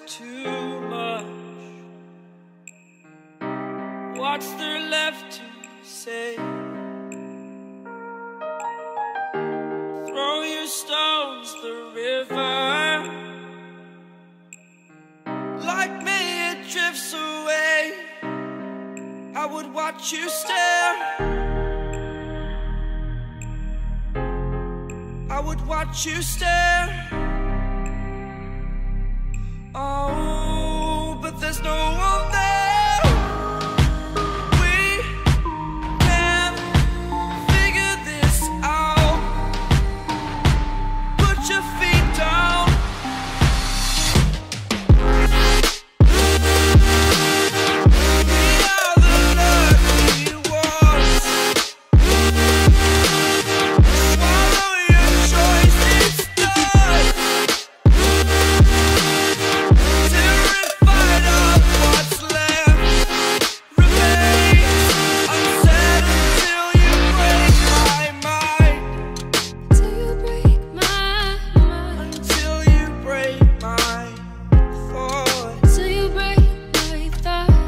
too much. What's there left to say? Throw your stones the river. Like me it drifts away. I would watch you stare. I would watch you stare. Oh, but there's no one there. We can figure this out. Put your feet down. We are the lucky ones. Swallow your choice, it's done. Terrified of what's left remains unsaid until you break my mind. Till you break my mind. Until you break my thought. Till you break my thought.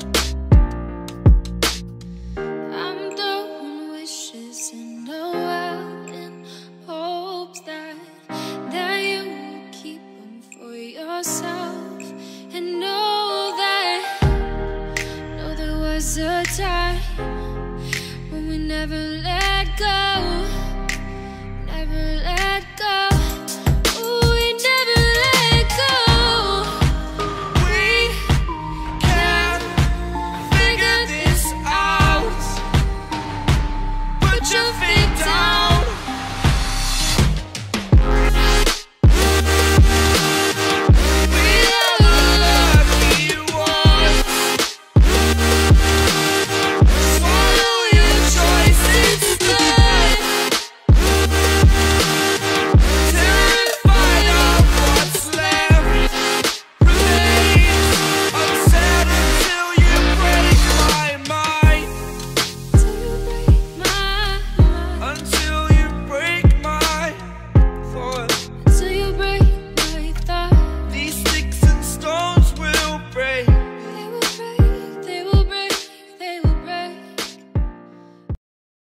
I'm throwing wishes in the well in hopes that you will keep them for yourself. And know there was a time when we never let go, never let